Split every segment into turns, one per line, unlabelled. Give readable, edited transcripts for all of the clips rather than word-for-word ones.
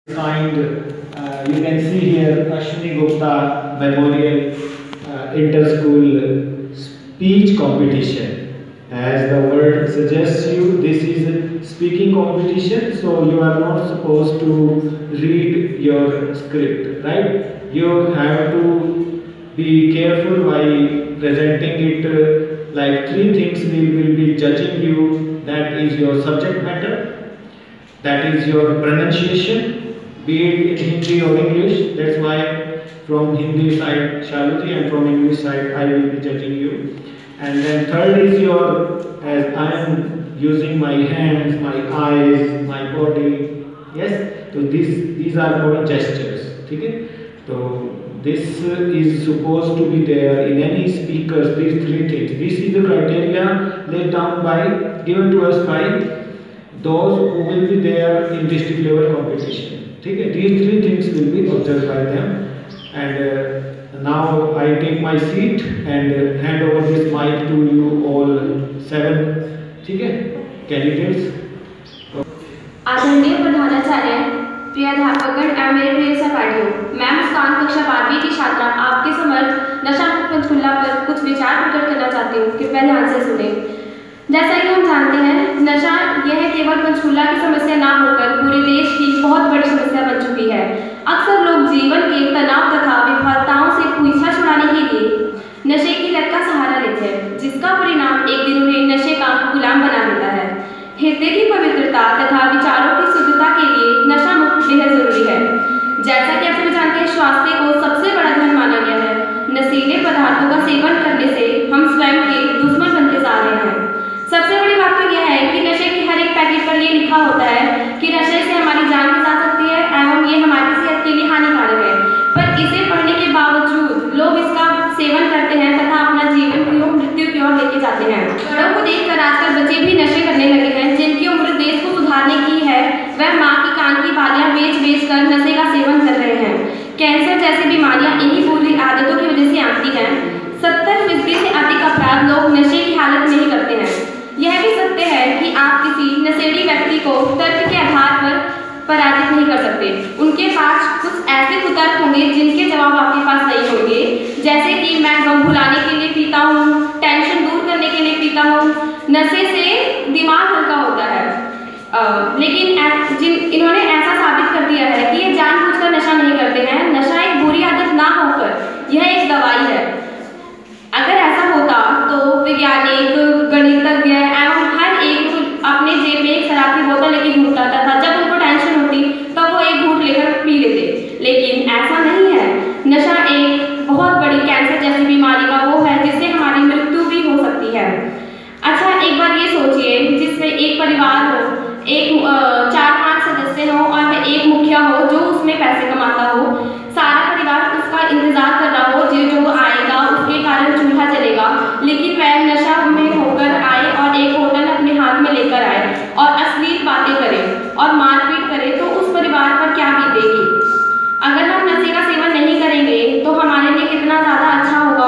Kind, you can see here Ashwini Gupta Memorial Inter-School Speech Competition. As the word suggests you, this is speaking competition, so you are not supposed to read your script, right? You have to be careful while presenting it. Like three things will be judging you. That is your subject matter, that is your pronunciation, be it in Hindi or English. That's why from Hindi side Shaluji and from English side I will be judging you. And then third is your, as I am using my hands, my eyes, my body. Yes, so these are called gestures. Okay? So this is supposed to be there in any speakers. These three things. This is the criteria laid down by, given to us by those who will be there in district level competition. Okay? These three things will be observed by them. And now I take my seat and hand over this mic to you all seven candidates.
आदरणीय प्रधानाचार्य, प्रिय अध्यापकगण एवं मेरे प्रिय सहपाठियों, मैं मुस्कान कक्षा 12वीं की छात्रा आपके समक्ष नशा मुक्त पंचकुला पर कुछ विचार प्रकट करना चाहती हूँ। कृपया ध्यान से सुने। जैसा कि हम जानते हैं, नशा यह केवल पंचकुला की समस्या ना होकर पूरे देश की बहुत बड़ी समस्या बन चुकी है। अक्सर लोग जीवन के तनाव तथा विफलताओं से पीछा छुड़ाने के लिए नशे की लत का सहारा लेते हैं, जिसका परिणाम एक दिन उन्हें नशे का गुलाम बना देता है। हृदय की पवित्रता तथा विचारों की शुद्धता के लिए नशा मुक्त बेहद जरूरी है। जैसा कि आप सभी जानते हैं, स्वास्थ्य को सबसे बड़ा धन माना गया है। नशीले पदार्थों का सेवन करने से हम स्वयं के दुश्मन बनते जा रहे हैं। सबसे बड़ी बात तो यह है कि नशे की हर एक पैकेट पर यह लिखा होता है कि नशे से हमारी जान बचा सकती है एवं ये हमारी सेहत के लिए हानिकारक है, पर इसे पढ़ने के बावजूद लोग इसका सेवन करते हैं तथा अपना जीवन को मृत्यु की ओर लेके जाते हैं। बड़ों को देखकर आजकल बच्चे भी नशे करने लगे हैं। जिनकी उम्र देश को सुधारने की है, वह माँ की कान की बालियां बेच कर नशे का सेवन कर रहे हैं। कैंसर जैसी बीमारियां इन्हीं बुरी आदतों की वजह से आती हैं। 70% से अधिक अपराध लोग नशे की हालत में ही करते हैं। यह भी सत्य है कि आप किसी नशेड़ी व्यक्ति को तर्क के आधार पर पराजित नहीं कर सकते। उनके पास कुछ ऐसे कुतर्क होंगे जिनके जवाब आपके पास नहीं होंगे, जैसे कि मैं गम भुलाने के लिए पीता हूँ, टेंशन दूर करने के लिए पीता हूँ। नशे से दिमाग हल्का होता है, लेकिन इन्होंने ऐसा साबित कर दिया है कि ये जानबूझकर नशा नहीं करते हैं। नशा एक बुरी आदत ना होकर यह एक दवाई है। अगर ऐसा होता तो वैज्ञानिक, गणितज्ञ एवं हर एक अपने जेब में एक शराब की बोतल लेके घूम जाता था। जब उनको टेंशन होती तो वो एक घूंट लेकर पी लेते, लेकिन ऐसा नहीं है। नशा एक बहुत बड़ी कैंसर जैसी बीमारी का वो है जिससे हमारी मृत्यु भी हो सकती है। अच्छा, एक बार ये सोचिए, जिसमें एक परिवार हो, एक 4-5 सदस्य हो और वह एक मुखिया हो जो उसमें पैसे कमाता हो। सारा परिवार उसका इंतजार कर रहा हो जो आएगा, उसके कारण चूल्हा जलेगा, लेकिन वह नशा में होकर आए और एक होटल अपने हाथ में लेकर आए और अश्लील बातें करे और मारपीट करे, तो उस परिवार पर क्या बीतेगी। अगर हम नशे का सेवन नहीं करेंगे तो हमारे लिए कितना ज़्यादा अच्छा होगा।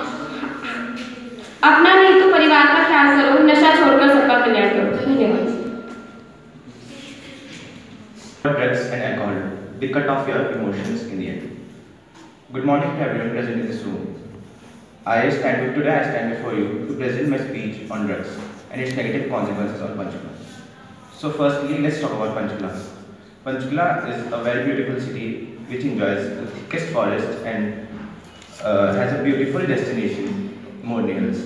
अपना नहीं तो परिवार का ख्याल करो, नशा छोड़कर सबका कल्याण करो। धन्यवाद।
Drugs and alcohol, they cut off your emotions in the end. Good morning to everyone present in this room. Today I stand before you to present my speech on drugs and its negative consequences on Panchkula. So firstly, let's talk about Panchkula. Panchkula is a very beautiful city which enjoys the thickest forest and has a beautiful destination, Morni Hills.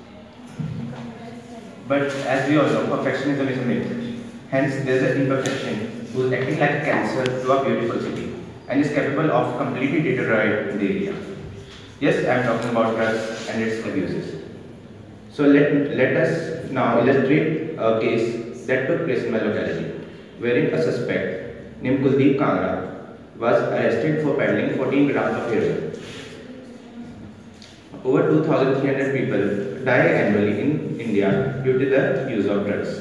But as we all know, perfectionism is a myth. Hence, there is an imperfection who is acting like a cancer to our beautiful city and is capable of completely deteriorating the area. Yes, I am talking about drugs and its abuses. So let us now illustrate a case that took place in my locality, wherein a suspect named Kuldeep Kangra was arrested for peddling 14 grams of heroin. Over 2,300 people die annually in India due to the use of drugs.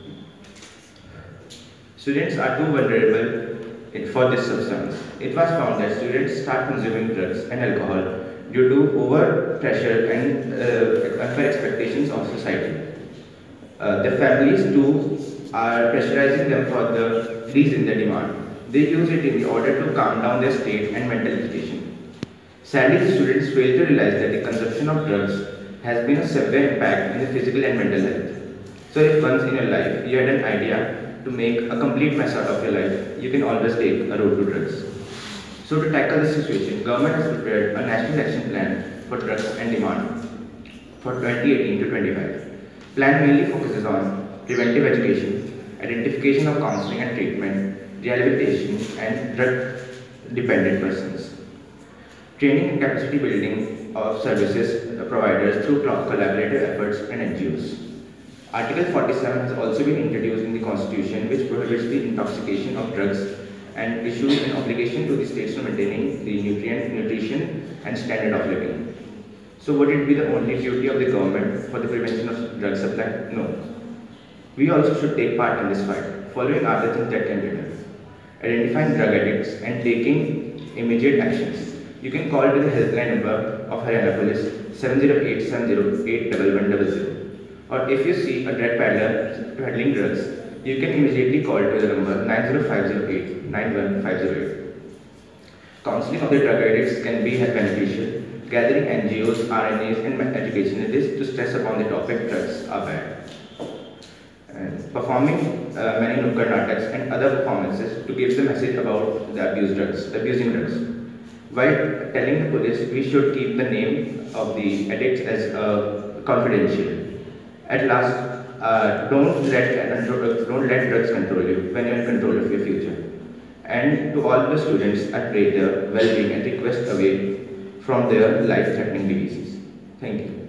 Students are too vulnerable for this substance. It was found that students start consuming drugs and alcohol due to over pressure and unfair expectations of society. The families too are pressurizing them for the freeze in the demand. They use it in order to calm down their state and mental agitation. Sadly, the students fail to realize that the consumption of drugs has been a severe impact in the physical and mental health. So if once in your life you had an idea to make a complete mess out of your life, you can always take a road to drugs. So to tackle this situation, government has prepared a national action plan for drugs and demand for 2018 to 25. Plan mainly focuses on preventive education, identification of counseling and treatment, rehabilitation and drug-dependent persons, training and capacity building of services providers through collaborative efforts and NGOs. Article 47 has also been introduced in the Constitution, which prohibits the intoxication of drugs and issues an obligation to the states to maintaining the nutrition and standard of living. So would it be the only duty of the government for the prevention of drug supply? No. We also should take part in this fight, following other things that can be done. Identifying drug addicts and taking immediate actions. You can call to the helpline number of Haryana Police 708-708-1100. Or if you see a drug peddler peddling drugs, you can immediately call to the number 90508-91508. Counseling of the drug addicts can be beneficial. Gathering NGOs, RNAs and educationists to stress upon the topic drugs are bad. And performing many Nukkad Nataks and other performances to give the message about the abusing drugs. While telling the police, we should keep the name of the addicts as confidential. At last, don't let drugs control you when you're in control of your future. And to all the students, I pray their well-being and request away from their life-threatening diseases. Thank you.